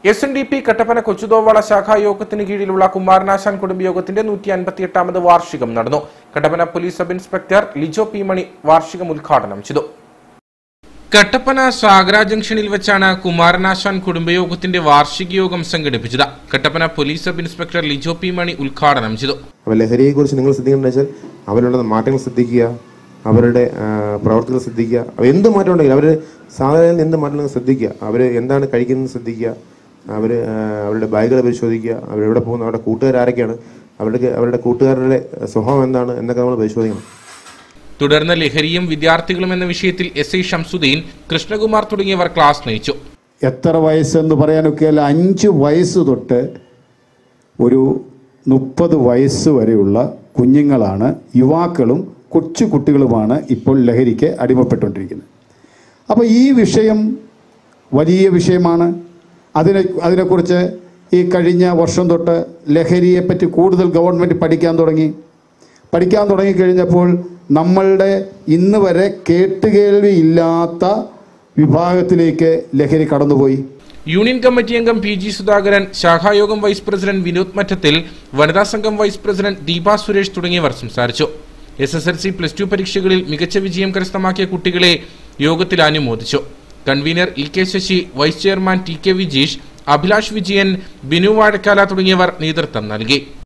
SNDP Kattappana Kochuthovala ശാഖായോഗത്തിന് കീഴിലുള്ള കുമാരനാശാൻ കുടുംബയോഗത്തിന്റെ 158ാമത് വാർഷികം നടന്നു. Kattappana police sub inspector Lijo P Mani വാർഷികം ഉദ്ഘാടനം ചെയ്തു. കട്ടപ്പന സാഗര ജംഗ്ഷനിൽ വെച്ചാണ് കുമാരനാശാൻ കുടുംബയോഗത്തിന്റെ വാർഷിക യോഗം സംഘടിപ്പിച്ചത്. Kattappana police sub inspector Lijo P Mani ഉദ്ഘാടനം ചെയ്തു. ലഹരിയെക്കുറിച്ച് നിങ്ങൾ ശ്രദ്ധിക്കേണ്ടത് അവരുടെ മാറ്റങ്ങൾ ശ്രദ്ധിക്കുക, അവരുടെ പ്രവർത്തികൾ ശ്രദ്ധിക്കുക. എന്ത് മാറ്റം ഉണ്ടെങ്കിലും അവർ സാധാരണ എന്ത് മാറ്റം ശ്രദ്ധിക്കുക, അവർ എന്താണ് കഴിക്കുന്നത് ശ്രദ്ധിക്കുക, അവരുടെ ബാഗുകൾ പരിശോധിക്കുക, അവരെവിടെ പോകുന്നു, അവരുടെ കൂട്ടുകാരൊക്കെയാണ്, അവരുടെ കൂട്ടുകാരുടെ സ്വഭാവം എന്താണ് എന്നൊക്കെ നമ്മൾ പരിശോധിക്കണം. തുടർന്ന് ലഹരിയും വിദ്യാർത്ഥികളും എന്ന വിഷയത്തിൽ SI ഷംസുദ്ദീൻ, കൃഷ്ണകുമാർ തുടങ്ങിയവർ ക്ലാസ് നയിച്ചു. എത്ര വയസ്സെന്ന് പറയാനൊക്കെയല്ല, 5 വയസ്സ് തൊട്ട് ഒരു 30 വയസ്സ് വരെയുള്ള കുഞ്ഞുങ്ങളാണ്, യുവാക്കളും കൊച്ചു കുട്ടികളുമാണ് ഇപ്പോൾ ലഹരിക്ക് അടിമപ്പെട്ടുകൊണ്ടിരിക്കുന്നത്. അപ്പോൾ ഈ വിഷയം വലിയ വിഷയമാണ്. അതിനെക്കുറിച്ച് ഈ കഴിഞ്ഞ വർഷം തൊട്ട് ലഹരിയെപ്പറ്റി കൂടുതൽ ഗവൺമെൻറ് പഠിക്കാൻ തുടങ്ങിക്കഴിഞ്ഞപ്പോൾ നമ്മളുടെ ഇന്ന് വരെ കേട്ടുകേൾവി ഇല്ലാത്ത വിഭാഗത്തിലേക്ക് ലഹരി കടന്നുപോയി. യൂണിയൻ കമ്മിറ്റി അംഗം PG സുധാകരൻ, ശാഖായോഗം വൈസ് പ്രസിഡന്റ് വിനോദ് മറ്റത്തിൽ, വനിതാ സംഘം വൈസ് പ്രസിഡന്റ് ദീപ സുരേഷ് തുടങ്ങിയവർ സംസാരിച്ചു. SSLC +2 പരീക്ഷകളിൽ മികച്ച വിജയം കരസ്ഥമാക്കിയ കുട്ടികളെ യോഗത്തിൽ അനുമോദിച്ചു. Convener EK Sasi, vice chairman TK Vijeesh, Abhilash Vijayan, Binu Vazhakkala തുടങ്ങിയവർ നേതൃത്വം നൽകി.